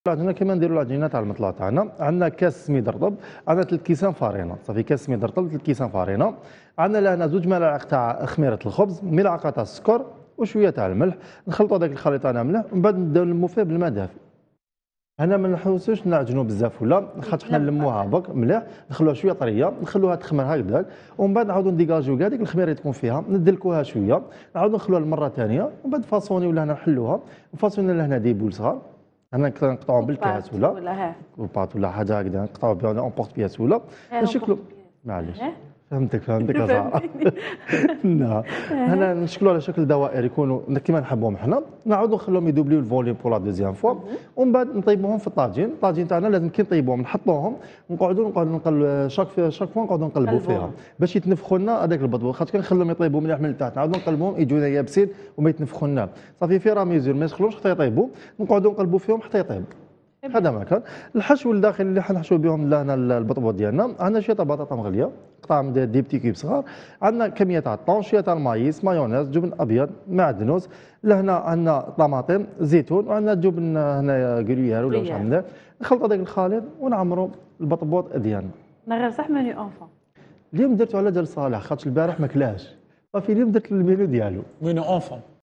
العجينه كيما نديروا العجينه تاع المطلع تاعنا. عندنا كاس سميد رطب، عندنا 3 كيسان فارينه، صافي كاس سميد رطب 3 كيسان فارينه. عندنا لهنا 2 ملاعق تاع خميره الخبز، ملعقه تاع السكر وشويه تاع الملح. نخلطوا هذاك الخليط تاعنا مليح، ومن بعد نبداو نلموا فيه بالماء دافي. هنا ما نحوسوش نعجنوا بزاف ولا، خاطر حنا نلموها برك مليح، نخلوها شويه طريه، نخلوها تخمر هكذاك، ومن بعد نعاودوا نديكاجيو كاع ديك الخميره اللي تكون فيها، ندلكوها شويه، نعاودوا نخلوها المره الثانيه، ومن بعد فاصوني ولا نحلوها، نفاصوني لهنا دي بول صغار. هنا نقطعوهم بالكاس ولا كوباط ولا حاجه هكذا، نقطعوا بها اون بورت بياس ولا نشكلوا. معليش فهمتك يا زهره. لا هنا نشكلوا على شكل دوائر يكونوا كيما نحبوهم حنا، نعاودوا نخلوهم يدوبليو الفوليوم بور لا دوزيام فوا، ومن بعد نطيبوهم في الطاجين. الطاجين تاعنا لازم كي نطيبوهم نحطوهم، نقعدوا نقلبوا شاك فوا نقعدوا نقلبوا فيها باش يتنفخوا لنا هذاك البطبوط، خاطر كي نخلوهم يطيبوا مليح من التحت نعاودوا نقلبوهم يجونا يابسين وما يتنفخوا لنا. صافي في راميزور ما يسخلوش حتى يطيبوا، نقعدوا نقلبوا فيهم حتى يطيبوا. هذا ما كان. الحشو الداخلي اللي حنحشو بهم لهنا البطبوط ديالنا، عندنا شويه بطاطا مغليه قطع من دي بتي كيب صغار، عندنا كميه تاع الطون، شويه تاع المايس، مايونيز، جبن ابيض، معدنوس، لهنا عندنا طماطم، زيتون، وعندنا جبن هنايا غريير ولا واش عندنا. نخلطوا هذاك الخليط ونعمروا البطبوط ديالنا. من غير صح ماني اونفون. اليوم درتو على جال صالح خاطر البارح ما كلاش، صافي اليوم درت المينو ديالو. مينو اونفون.